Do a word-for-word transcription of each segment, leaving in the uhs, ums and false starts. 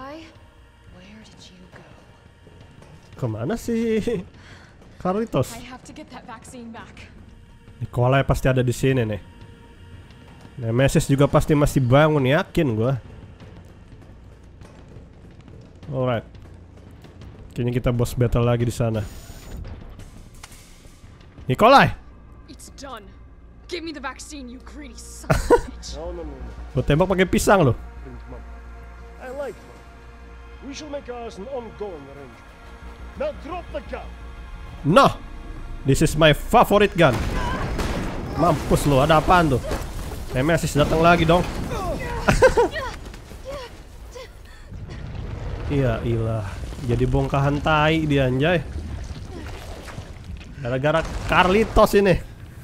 Kemana sih Carlitos? Nikolai pasti ada di sini nih. Nemesis juga pasti masih bangun, yakin gua. Alright. Kayaknya kita boss battle lagi di sana. Nikolai. Give me the vaccine, you greedy son of a bitch. No, no, no. Gua tembak pakai pisang loh. I like her. We shall make ours an ongoing arrangement. Now drop the gun. No. This is my favorite gun. Mampus lu, ada apaan tuh? Nemesis datang lagi dong. Iya, ilah. Jadi bongkahan tai dia anjay. Gara-gara Carlitos ini.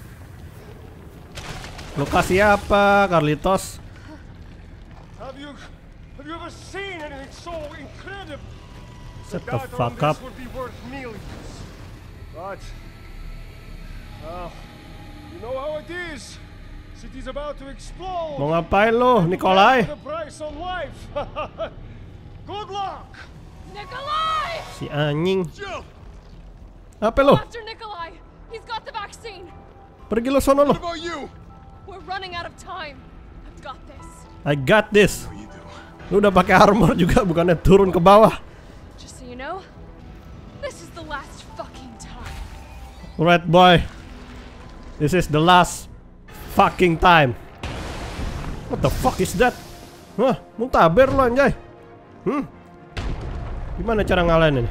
Lokasi apa, Carlitos? Have you, have you ever seen anything so incredible? Shut the fuck up. Would be worth millions. But, uh, you know how it is. City's about to explode. Mau ngapain lo, Nikolai? The price on life. Good luck. Nikolai! Si anjing. Jill. Apa lo? Master Nikolai, he's got the vaccine. Pergi lo sono lo. What about you? We're running out of time. I've got this. I got this. Lu udah pakai armor juga, bukannya turun ke bawah. Just so you know, this is the last fucking time. Alright boy. This is the last fucking time. What the fuck is that? Hah, muntaber lo anjay. Hmm. Gimana cara ngalahin ini?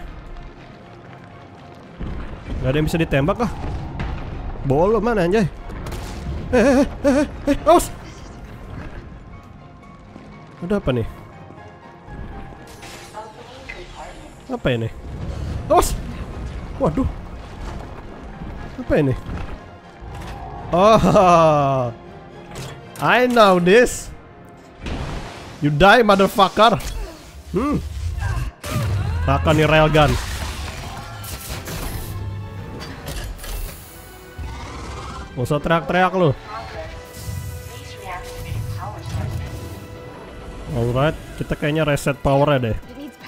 Gak ada yang bisa ditembak kah? Bolo mana anjay? Eh, eh, eh, eh, awas! Ada apa nih? Apa ini? Awas! Waduh! Apa ini? Oh, I know this. You die, motherfucker. Hmm. Makan nih railgun. Gak usah teriak-teriak lu. Alright, kita kayaknya reset powernya deh.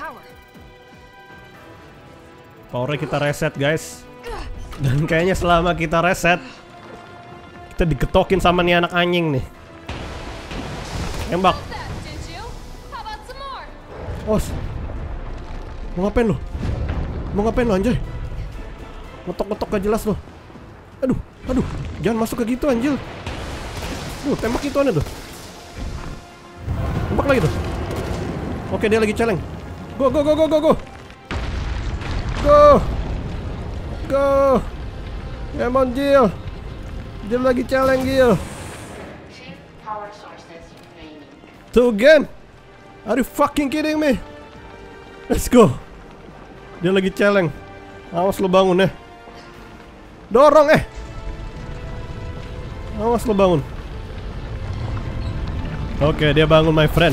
Powernya kita reset guys. Dan kayaknya selama kita reset, kita digetokin sama nih anak anjing nih. Tembak. Oh, mau ngapain lu? Mau ngapain lu anjay? Ngetok-ngetok gak jelas lu. Aduh, aduh, jangan masuk ke gitu anjir. Duh, tembak itu aneh tuh. Tembak lagi tuh. Oke, dia lagi challenge. Go, go, go, go, go, go. Go. Go. Come on, Jill. Jill lagi challenge, Jill. Two again. Are you fucking kidding me? Let's go. Dia lagi challenge. Awas lo bangun ya. Dorong eh. Awas lo bangun. Oke, dia bangun my friend.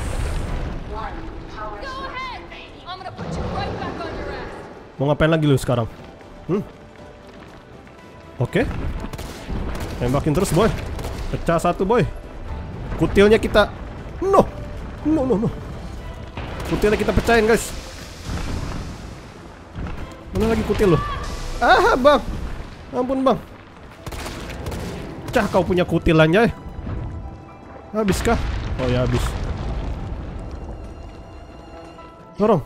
Mau ngapain lagi lu sekarang? Hmm? Oke. Tembakin terus boy. Pecah satu boy. Kutilnya kita. No. No no no. Kutilnya kita pecahin guys. Mana lagi kutil lu? Ah bang. Ampun bang. Pecah kau punya kutil anjay. Habis kah? Oh ya habis. Dorong.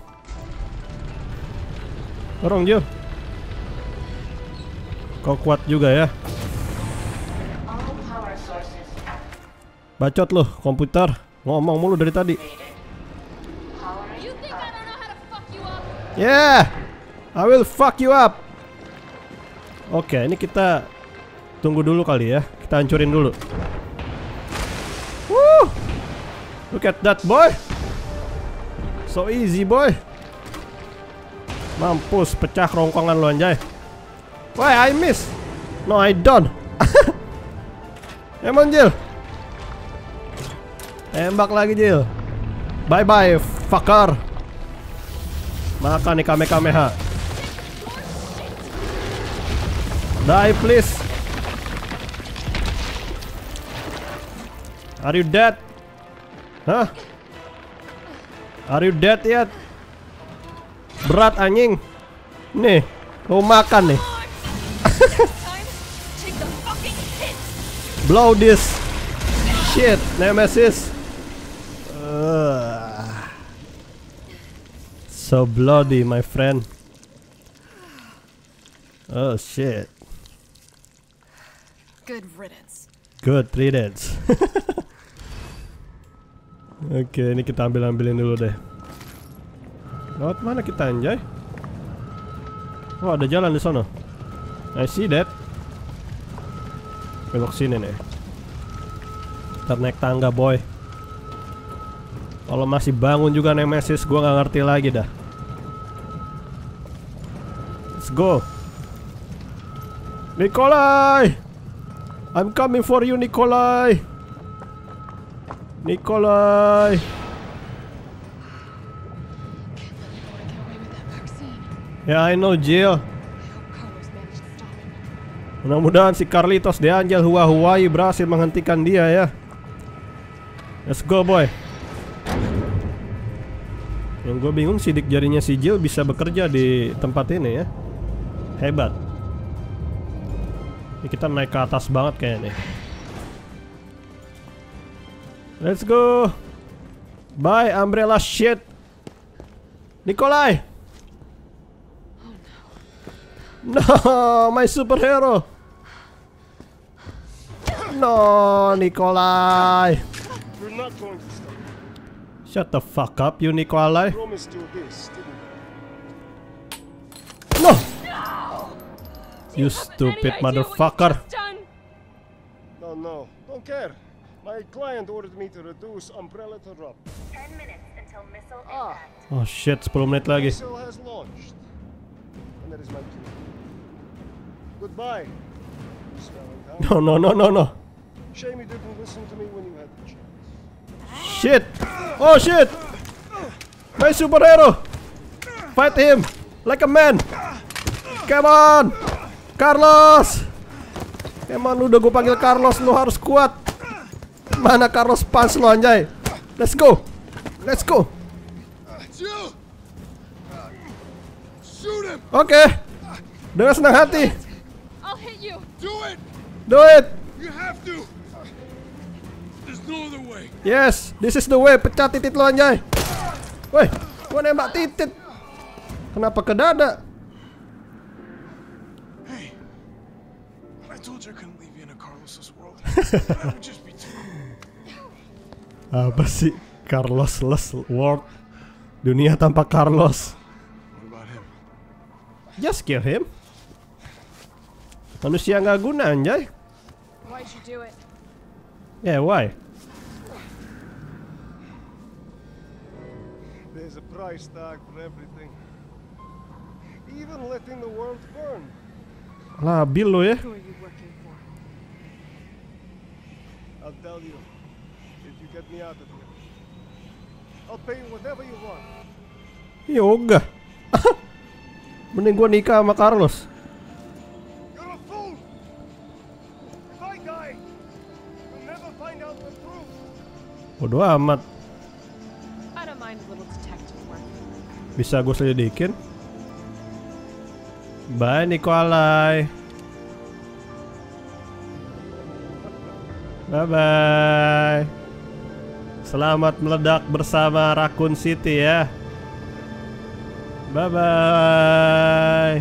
Dorong Jill. Kau kuat juga ya. Bacot loh komputer. Ngomong mulu dari tadi. Yeah, I will fuck you up. Oke, ini kita tunggu dulu kali ya. Kita hancurin dulu. Woo! Look at that boy. So easy boy. Mampus, pecah kerongkongan lo anjay. Why I miss? No I don't. Emang Jill. Tembak lagi Jill. Bye bye fucker. Makan nih Kamehameha. Die please. Are you dead? Hah? Are you dead yet? Berat anjing. Nih, mau makan nih. Blow this shit, Nemesis. Uh, so bloody, my friend. Oh shit. Good riddance. Good riddance. Oke, ini kita ambil-ambilin dulu deh. Lewat mana kita anjay? Oh, ada jalan di sana. I see that. Belok sini nih. Ntar naik tangga boy. Kalau masih bangun juga Nemesis, gua nggak ngerti lagi dah. Let's go. Nikolai, I'm coming for you, Nikolai. Nikolai. Ya, yeah, I know, Jill. Mudah-mudahan si Carlitos De Angel Hua Huai berhasil menghentikan dia ya. Let's go boy. Yang gue bingung sidik jarinya si Jill bisa bekerja di tempat ini ya. Hebat. Ini kita naik ke atas banget kayaknya nih. Let's go. Bye umbrella shit. Nikolai. No, my superhero. No, Nikolai. You're not going to stop. Shut the fuck up, you Nikolai. I promised you this, didn't No. No! You stupid motherfucker. No, no, don't care. My client ordered me to reduce umbrella to drop. Ten minutes until missile Ah. impact. Oh shit, sepuluh menit lagi. Missile has launched. And that is my cue. Goodbye. No, no, no, no, no. Shame you didn't listen to me when you had the chance. Shit. Oh shit. My superhero. Fight him like a man. Come on, Carlos. Come on, udah gue panggil Carlos, lu harus kuat. Mana Carlos Pans lo anjay. Let's go. Let's go. Oke. Okay. Dengan senang hati. I'll hit you. Do it! Do it. You have to! There's no other way. Yes, this is the way. Pecah titit lo anjay. Woi, gua nembak titit. Kenapa ke dada? Hey, I told you I couldn't leave you in a Carlos's world. That would just be too. Apa sih Carlos-less world? Dunia tanpa Carlos. What about him? Just kill him. Manusia nggak guna anjay. Why'd you do it? Yeah, why? There's a price tag for everything. Even letting the world burn. Labil lo ya. Who are you working for? I'll tell you. If you get me out of here. I'll pay you whatever you want. Yoga. Mending gua nikah sama Carlos. You're a fool! If I die, you'll never find out the truth. Bodoh amat. I don't mind a little detective work. Bisa gue selidikin. Bye Nikolai. Bye bye. Selamat meledak bersama Raccoon City ya. Bye bye.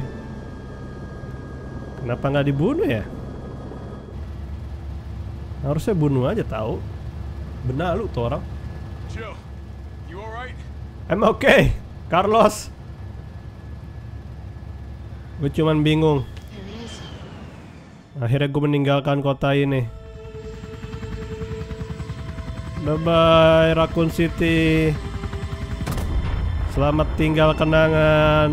Kenapa nggak dibunuh ya? Harusnya bunuh aja tahu. Benar lu tuh orang. Jill, you alright? I'm okay, Carlos. Gue cuman bingung. There it is. Akhirnya gue meninggalkan kota ini. Bye bye Raccoon City. Selamat tinggal kenangan.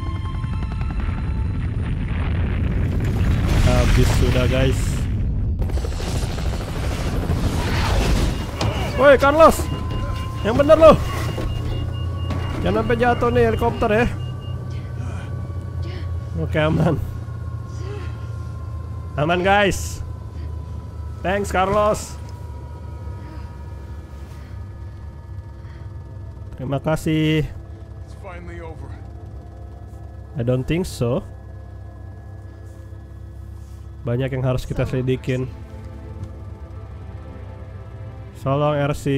Habis sudah guys. Woi Carlos, yang bener loh. Jangan sampai jatuh nih helikopter ya. Oke aman. Aman guys. Thanks Carlos. Terima kasih. It's finally over. I don't think so. Banyak yang harus kita selidikin. So long, R C.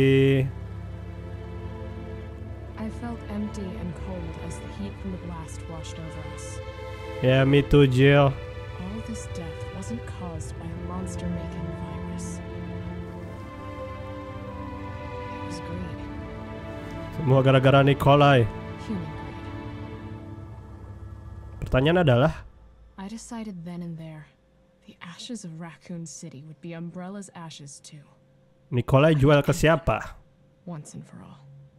I felt empty and cold as the heat from the blast washed over us. Yeah, me too, Jill. All this death wasn't caused by a monster-making virus. It was greed. Semua gara-gara Nikolai. Human greed. Pertanyaan adalah, I decided then and there, the ashes of Raccoon City would be Umbrella's ashes too. Nikolai jual ke siapa? Once and for all.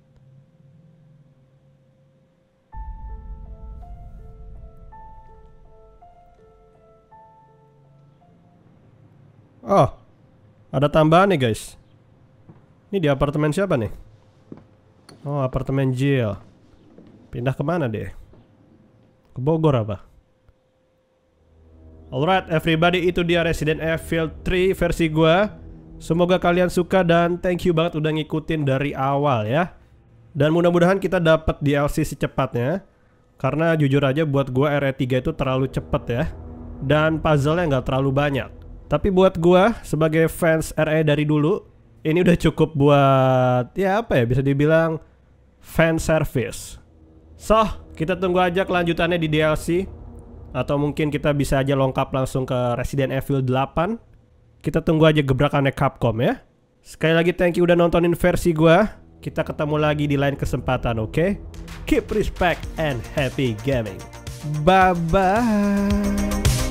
Oh, ada tambahan nih guys. Ini di apartemen siapa nih? Oh, apartemen Jill. Pindah kemana deh? Ke Bogor apa? Alright everybody, itu dia Resident Evil tiga versi gua. Semoga kalian suka dan thank you banget udah ngikutin dari awal ya. Dan mudah-mudahan kita dapat D L C secepatnya. Karena jujur aja buat gua R E tiga itu terlalu cepet ya. Dan puzzle-nya nggak terlalu banyak. Tapi buat gua sebagai fans R E dari dulu, ini udah cukup buat ya apa ya, bisa dibilang fan service. So, kita tunggu aja kelanjutannya di D L C. Atau mungkin kita bisa aja lengkap langsung ke Resident Evil delapan. Kita tunggu aja gebrakannya Capcom ya. Sekali lagi thank you udah nontonin versi gua. Kita ketemu lagi di lain kesempatan, oke? Okay? Keep respect and happy gaming. Bye-bye.